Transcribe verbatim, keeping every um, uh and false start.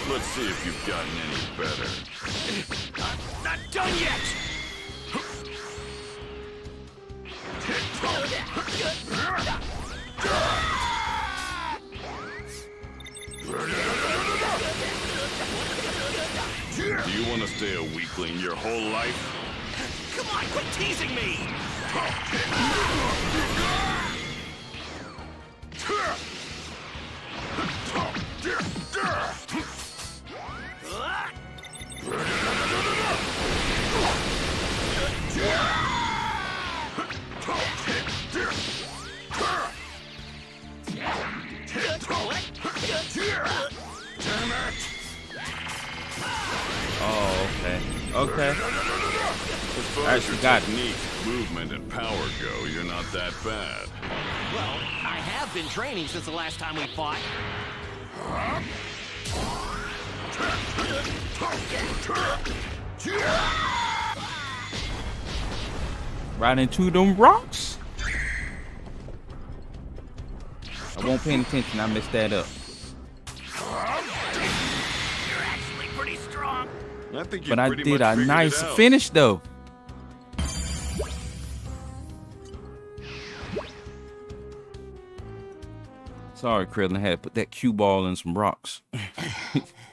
Let's see if you've gotten any better. I'm not done yet! Do you want to stay a weakling your whole life? Come on, quit teasing me! Oh, okay. Okay. As far Alright, as your you got it. technique, movement, and power go, you're not that bad. Well, I have been training since the last time we fought. Right into them rocks. I won't pay attention. I messed that up. You're actually pretty strong. I think you But I pretty did much a figured nice it out. finish, though. Sorry, Krilln. I had to put that cue ball in some rocks.